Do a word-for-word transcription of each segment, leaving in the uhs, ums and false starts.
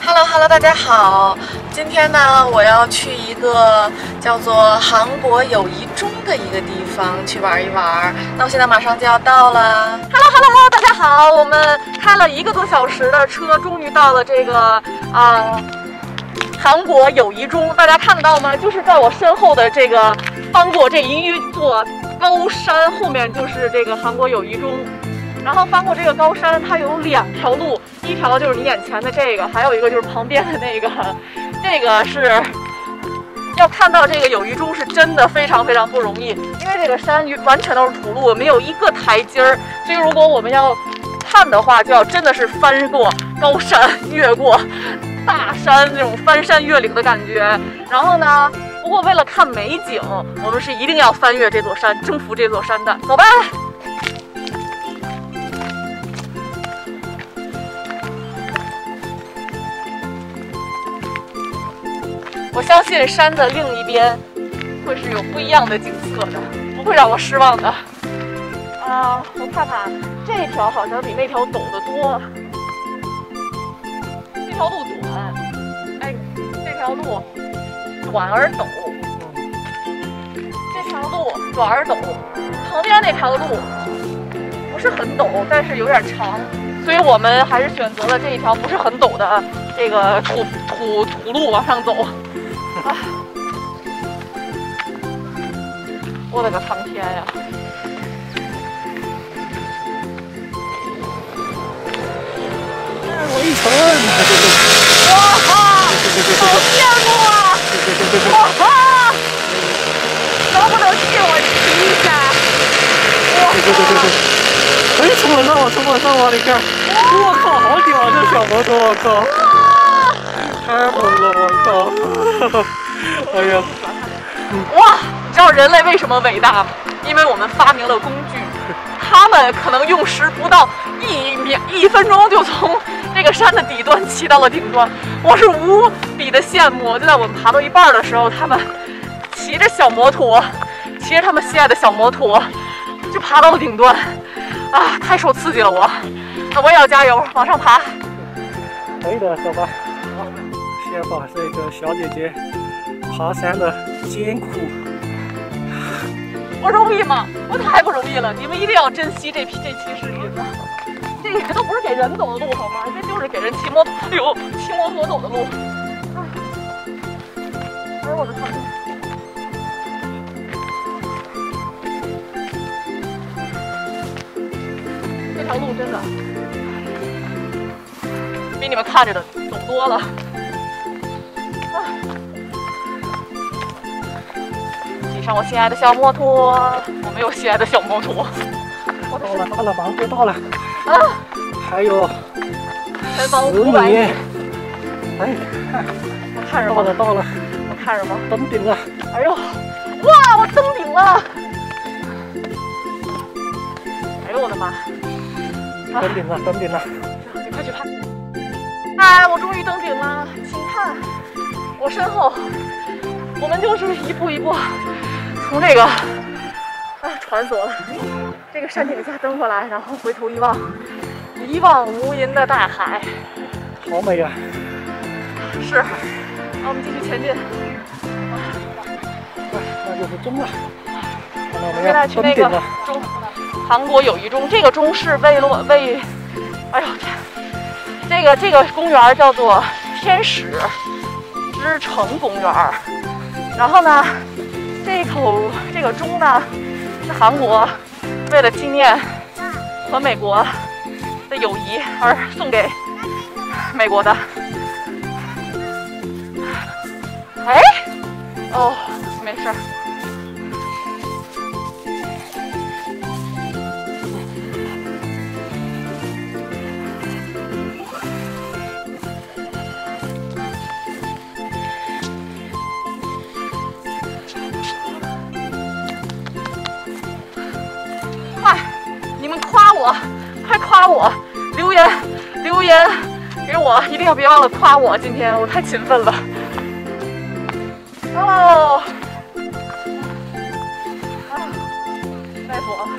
Hello Hello， 大家好。今天呢，我要去一个叫做韩国友谊中的一个地方去玩一玩。那我现在马上就要到了。Hello Hello， 大家好。我们开了一个多小时的车，终于到了这个啊、呃、韩国友谊中。大家看得到吗？就是在我身后的这个翻过这一座高山，后面就是这个韩国友谊中。然后翻过这个高山，它有两条路，一条就是你眼前的这个，还有一个就是旁边的那个。这个是要看到这个友谊中是真的非常非常不容易，因为这个山完全都是土路，没有一个台阶儿。所以如果我们要看的话，就要真的是翻过高山，越过大山，那种翻山越岭的感觉。然后呢，不过为了看美景，我们是一定要翻越这座山，征服这座山的。走吧。我相信山的另一边会是有不一样的景色的，不会让我失望的。啊，我看看，这条好像比那条陡得多。这条路短，哎，这条路短而陡。这条路短而陡，旁边那条路不是很陡，但是有点长，所以我们还是选择了这一条不是很陡的这个土土土路往上走。啊！我的个苍天呀！ 围城！ 哇哈！好羡慕啊！哇哈！能不能借我骑一下？哇哈！ 可以冲我上我冲我上我，你看！我靠，好屌啊！这小摩托，我靠！太猛了，我靠！哎呀， 哇！你知道人类为什么伟大吗？因为我们发明了工具，他们可能用时不到一秒一分钟就从这个山的底端骑到了顶端。我是无比的羡慕。就在我们爬到一半的时候，他们骑着小摩托，骑着他们心爱的小摩托，就爬到了顶端。啊，太受刺激了我！那我也要加油，往上爬。 可以的，走吧。先把这个小姐姐爬山的艰苦。 我容易吗？我太不容易了！你们一定要珍惜这批这期视频呢。这个都不是给人走的路好吗？这就是给人骑摩托，哎呦，骑摩托走的路。哎呦我的天！这条路真的比你们看着的走多了。骑上我心爱的小摩托，我没有心爱的小摩托。 到了，到了，马上就到了。 啊！ 还有前方五百米。 哎， 我看什么？ 到了，到了。 我看什么？ 登顶了。 哎呦，哇！我登顶了。哎呦我的妈！ 登顶了，登顶了。 你快去拍！哎，我终于登顶了，请看我身后，我们就是一步一步从这个啊船所这个山顶下登过来，然后回头一望，一望无垠的大海， 好美啊！ 是，那我们继续前进。 哎，那就是中了。看到没有？ 现在去那个中，韩国友谊中，这个中是为了为，哎呦天。这个这个公园叫做天使之城公园，然后呢，这口这个钟呢是韩国为了纪念和美国的友谊而送给美国的。哎，哦，没事。快夸我，留言留言给我，一定要别忘了夸我。今天我太勤奋了。哦，啊，累死我了。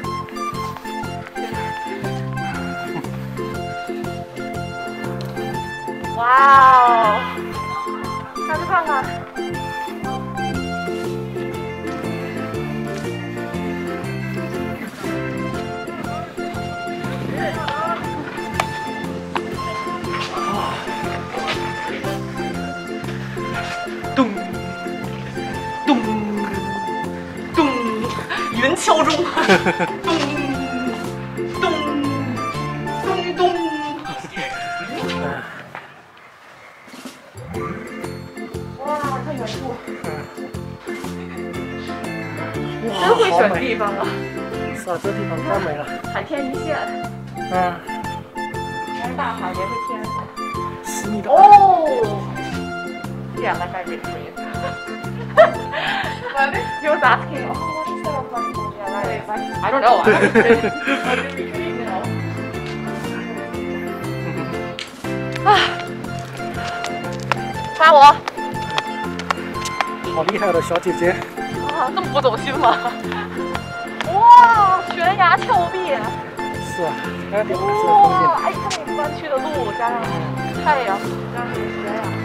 哇哦，下去看看。咚咚咚，云敲钟，咚咚咚咚。哇，看远处，真会选地方啊！ 是啊，这地方太美了， 海天一线。 嗯， 还是大海，也是天。 十米的哦。Yeah, like I read for you. He was asking, oh, what is that? Like, yeah, like, like, I don't know. I haven't been, I've been reading, you know. 啊，夸我！ 好厉害的小姐姐！ 啊，这么不走心吗？哇，悬崖峭壁！ 是啊，还有点不是哇， 风景。 哎，看那个弯曲的路，加上太阳，加上这个悬崖。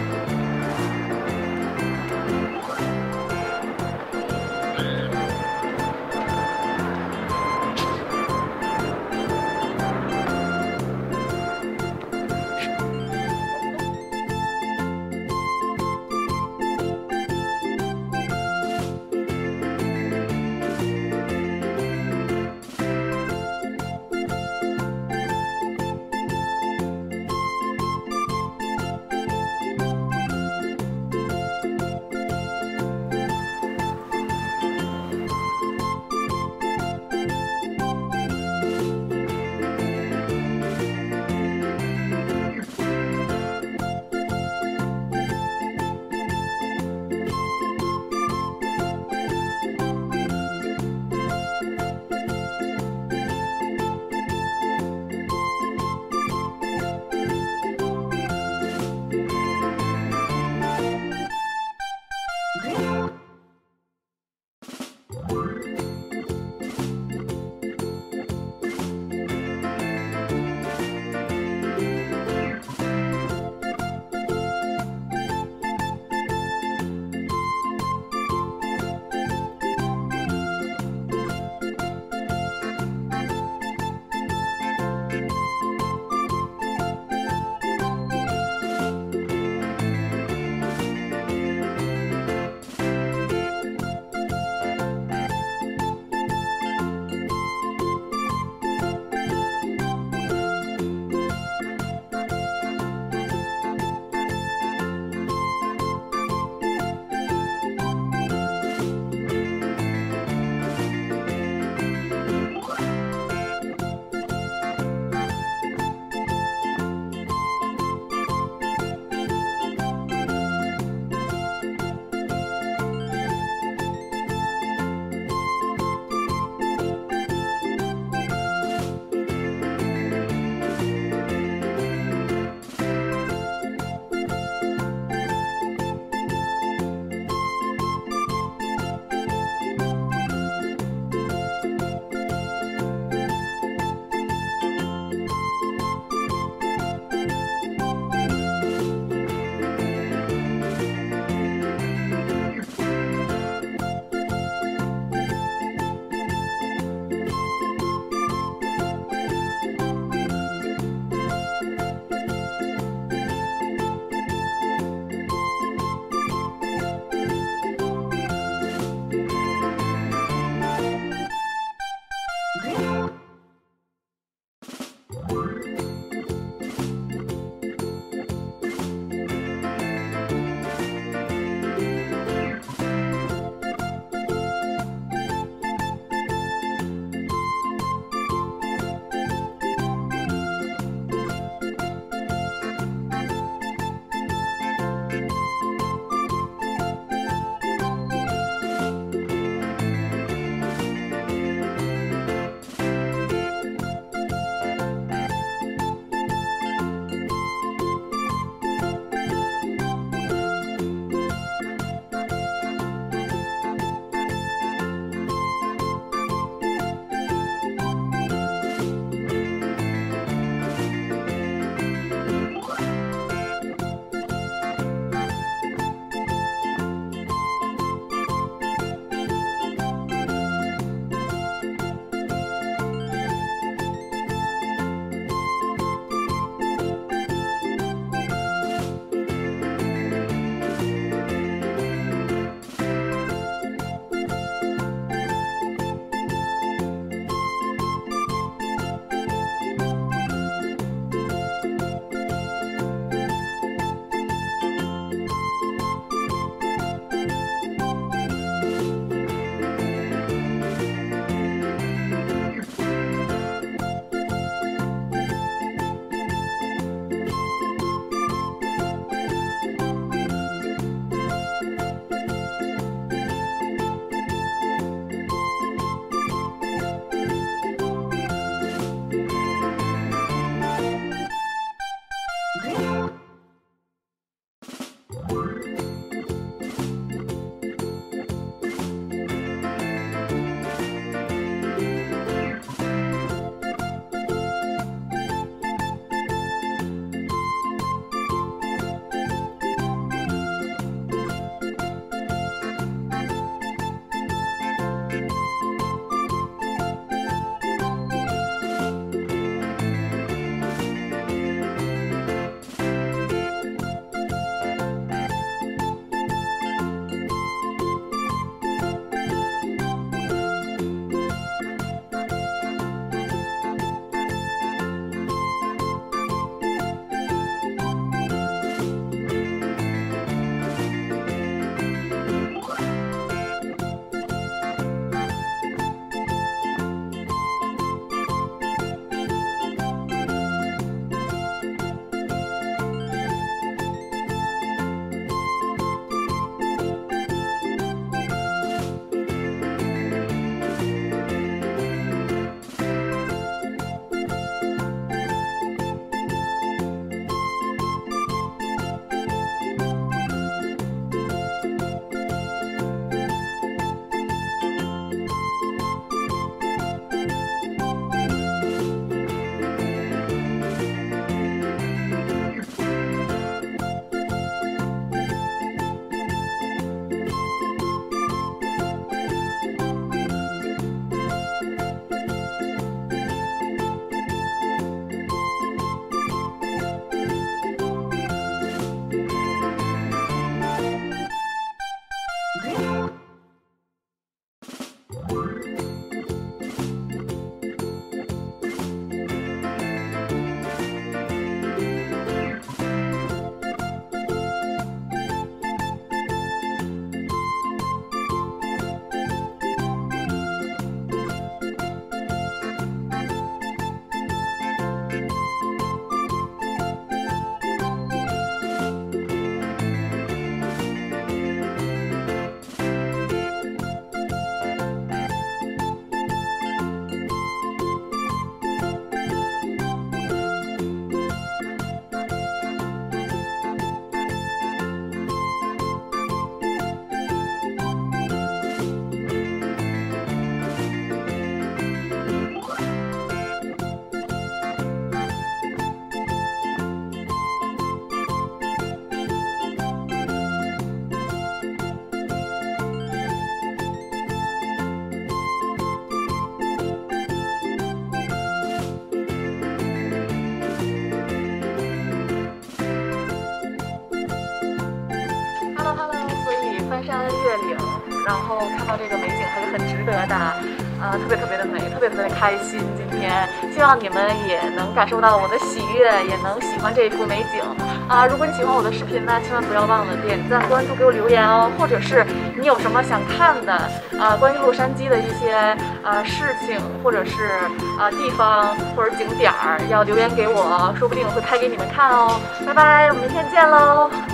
山越岭，然后看到这个美景还是很值得的，啊、呃，特别特别的美，特别特别的开心。今天希望你们也能感受到我的喜悦，也能喜欢这一幅美景啊、呃！如果你喜欢我的视频呢，千万不要忘了点赞、关注、给我留言哦，或者是你有什么想看的啊、呃，关于洛杉矶的一些呃事情，或者是啊、呃、地方或者景点儿，要留言给我，说不定我会拍给你们看哦。拜拜，我们明天见喽。